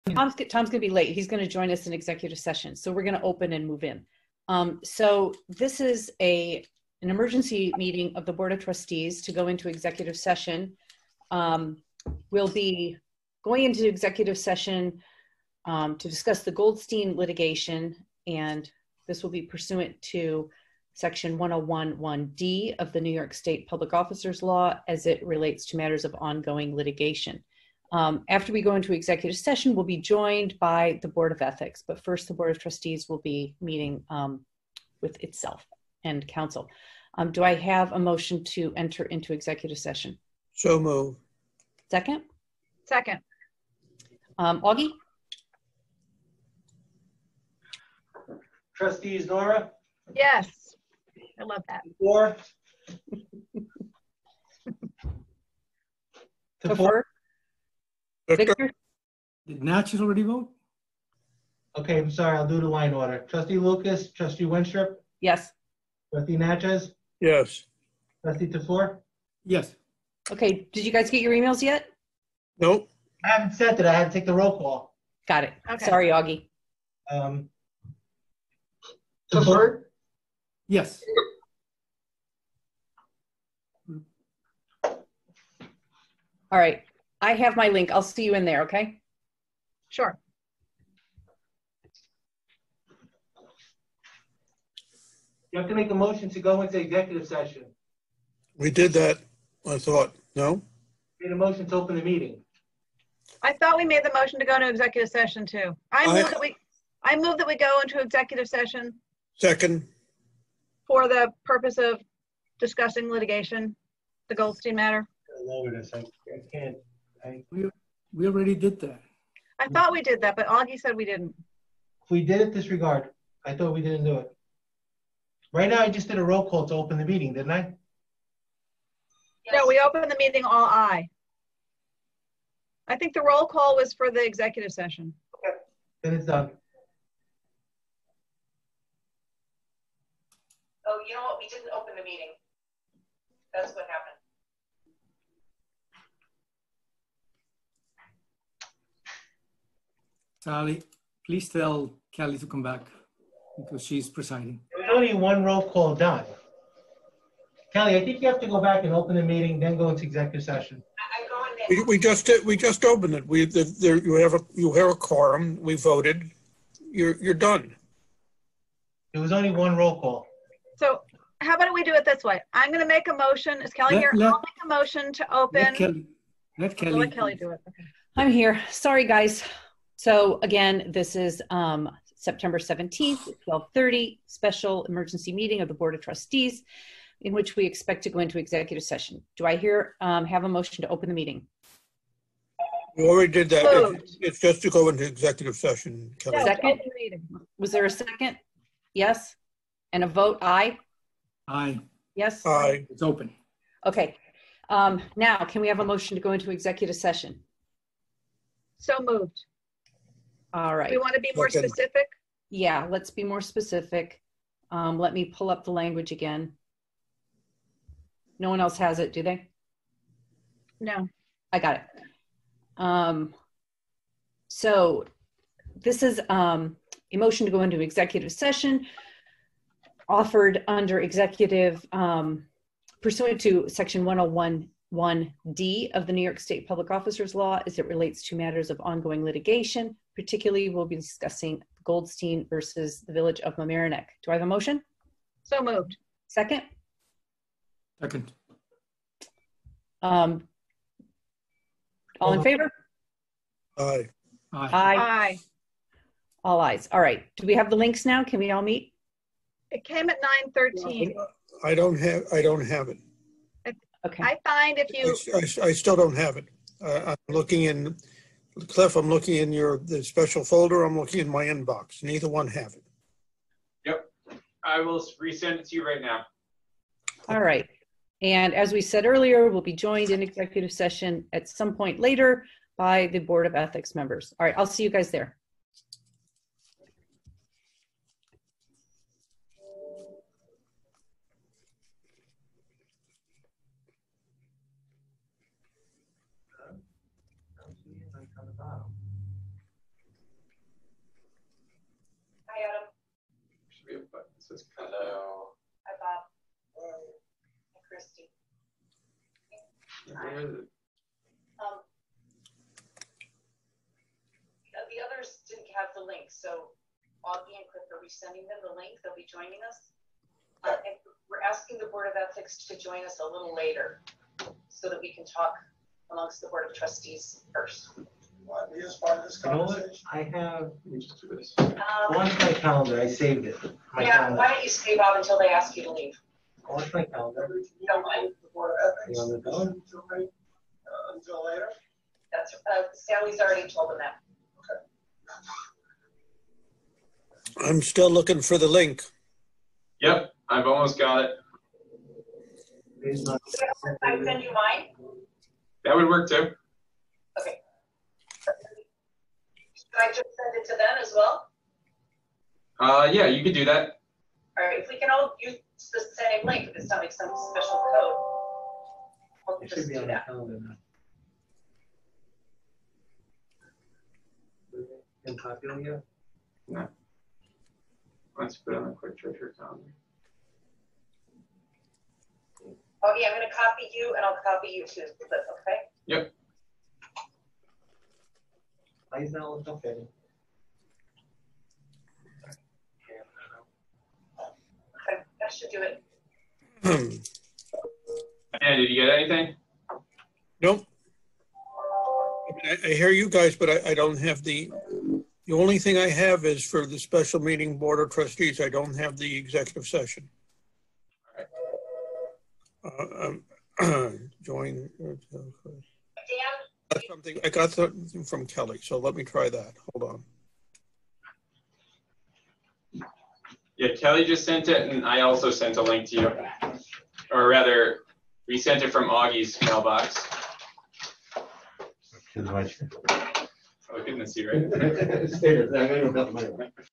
Tom's gonna be late. He's gonna join us in executive session. So we're gonna open and move in. So this is an emergency meeting of the Board of Trustees to go into executive session. We'll be going into executive session to discuss the Goldstein litigation, and this will be pursuant to Section 101(1)D of the New York State Public Officers Law as it relates to matters of ongoing litigation. After we go into executive session, we'll be joined by the Board of Ethics, but first the Board of Trustees will be meeting with itself and counsel. Do I have a motion to enter into executive session? So moved. Second? Second. Augie? Trustees Nora? Yes. I love that. Four? Tafur? Victor? Did Natchez already vote? Okay, I'm sorry, I'll do the line order. Trustee Lucas, Trustee Winstrup, Yes. Trustee Natchez, Yes. Trustee Tefor. Yes. Okay, did you guys get your emails yet? Nope. I haven't sent it, I had to take the roll call. Got it. Okay. Sorry, Augie. Tefor? Yes. All right, I have my link. I'll see you in there, okay? Sure. You have to make a motion to go into executive session. We did that, I thought. No? Made a motion to open the meeting. I thought we made the motion to go into executive session too. I move that we go into executive session Second. for the purpose of discussing litigation, the Goldstein matter. I'll lower this, I can't. We already did that. I thought we did that, but Augie said we didn't. If we did it, disregard. I thought we didn't do it. Right now, I just did a roll call to open the meeting, didn't I? Yes. No, we opened the meeting all aye. I think the roll call was for the executive session. Okay, then it's done. Oh, you know what? We didn't open the meeting. That's what happened. Sally, please tell Kelly to come back because she's presiding. There's only one roll call done. Kelly, I think you have to go back and open the meeting, then go into executive session. We just opened it. You have a quorum. We voted. You're done. There was only one roll call. So how about we do it this way? I'm going to make a motion. Is Kelly here? I'll make a motion to open. Let Kelly. Let Kelly do it. Okay. I'm here. Sorry, guys. So again, this is September 17th, 12:30, special emergency meeting of the Board of Trustees, in which we expect to go into executive session. Do I have a motion to open the meeting? We already did that. Moved. It's just to go into executive session, Kelly. No, Second? open the meeting. Was there a second? Yes? And a vote aye? Aye. Yes? Aye. It's open. Okay. Now, can we have a motion to go into executive session? So moved. All right. We want to be more Second. specific. Yeah, let's be more specific. Let me pull up the language again. No one else has it, do they? No. I got it. So this is a motion to go into executive session offered under executive pursuant to Section 101(1)D of the New York State Public Officers Law as it relates to matters of ongoing litigation. Particularly, we'll be discussing Goldstein versus the Village of Mamaroneck. Do I have a motion? So moved. Second? Second. All in favor? Aye. Aye. Aye. All ayes. All right. Do we have the links now? Can we all meet? It came at 9:13. I don't have it. Okay. I find if you, I still don't have it. I'm looking in, Cliff, I'm looking in the special folder. I'm looking in my inbox. Neither one have it. Yep. I will resend it to you right now. All right. And as we said earlier, we'll be joined in executive session at some point later by the Board of Ethics members. All right. I'll see you guys there. The others didn't have the link, so Augie and Cliff are resending them the link. They'll be joining us. And we're asking the Board of Ethics to join us a little later so that we can talk amongst the Board of Trustees first. Want me as part of this You know what? conversation? I have, Let me just do this. watch my calendar, I saved it. My Yeah, calendar. why don't you stay, Bob, until they ask you to leave? Watch my calendar. Don't mind. The Board of Ethics. You on the phone? Until later? That's, Sally's already told them that. I'm still looking for the link. Yep, I've almost got it. It's not- I send you mine? That would work too. Okay. Should I just send it to them as well? Yeah, you could do that. All right, if we can all use the same link, if it's not like some special code, we'll It just should be do on my that. calendar now. In popular yet? Let's put it on a quick treasure calendar. Oh, yeah, I'm gonna copy you and I'll copy you too, Cliff, okay? Yep. Why is that look okay? Okay, that should do it. And did you get anything? Nope. I hear you guys, but I don't have the only thing I have is for the special meeting Board of Trustees. I don't have the executive session. Join. Dan, I got something from Kelly, so let me try that. Hold on. Yeah, Kelly just sent it, and I also sent a link to you. Or rather, we sent it from Augie's mailbox. Oh, goodness, you right?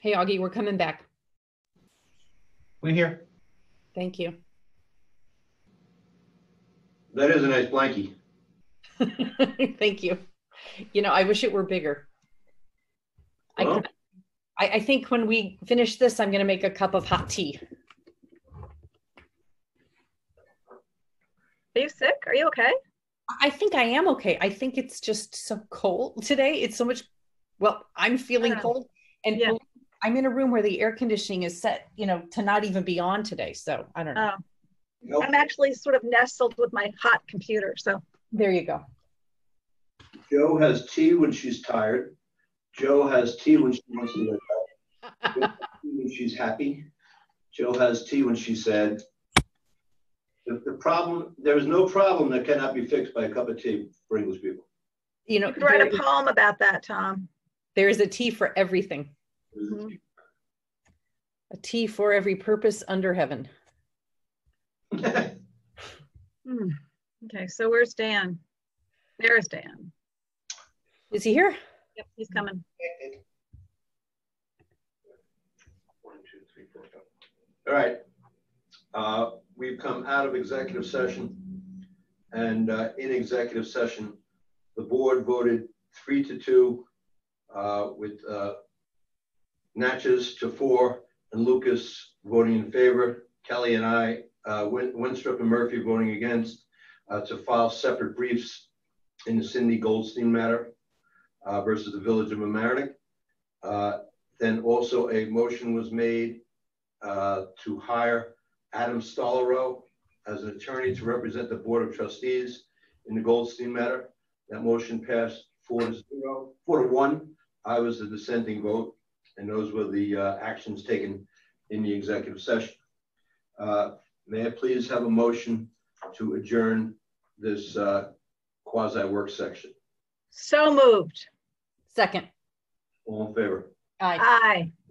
Hey, Augie, we're coming back. We're here. Thank you. That is a nice blankie. Thank you. You know, I wish it were bigger. Well, I think when we finish this, I'm going to make a cup of hot tea. Are you sick? Are you okay? I think I am okay. I think it's just so cold today. It's so much, well, I'm feeling cold, and Yeah. I'm in a room where the air conditioning is set, you know, to not even be on today. So I don't know. nope. I'm actually sort of nestled with my hot computer. So There you go. Joe has tea when she's tired. Joe has tea when she wants to wake up. Joe has tea when she's happy. Joe has tea when she's sad. The problem, there is no problem that cannot be fixed by a cup of tea for English people. You know, you could write a poem about that, Tom. there is a tea for everything. Mhm. A tea for every purpose under heaven. Hmm. Okay, so where's Dan? There's Dan. Is he here? Yep, he's coming. One, two, three, four, five. All right. We've come out of executive session, and in executive session, the board voted 3-2 with Natchez to 4 and Lucas voting in favor, Kelly and I, Winstrup and Murphy voting against, to file separate briefs in the Cindy Goldstein matter versus the Village of Mamaroneck. Then also a motion was made to hire Adam Stollerow as an attorney to represent the Board of Trustees in the Goldstein matter. That motion passed 4-1. I was the dissenting vote, and those were the actions taken in the executive session. May I please have a motion to adjourn this quasi-work section? So moved. Second. All in favor? Aye. Aye.